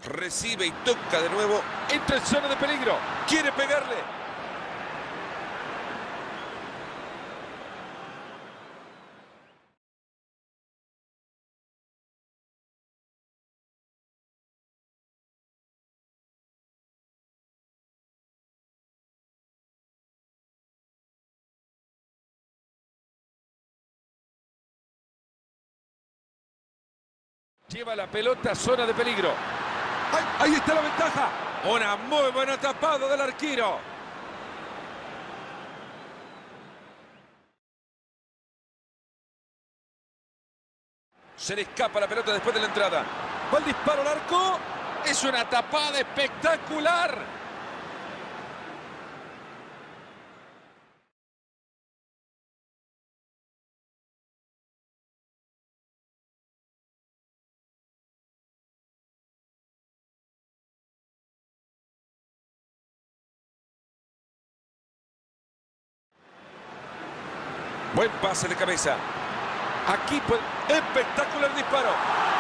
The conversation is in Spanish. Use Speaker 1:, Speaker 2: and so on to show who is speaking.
Speaker 1: Recibe y toca de nuevo.
Speaker 2: Entra en zona de peligro.
Speaker 1: Quiere pegarle.
Speaker 2: Lleva la pelota a zona de peligro. ¡Ay! Ahí está la ventaja.
Speaker 1: Una muy buena tapada del arquero. Se le escapa la pelota después de la entrada.
Speaker 2: Va el disparo al arco. Es una tapada espectacular.
Speaker 1: Buen pase de cabeza.
Speaker 2: Aquí puede... Espectacular disparo.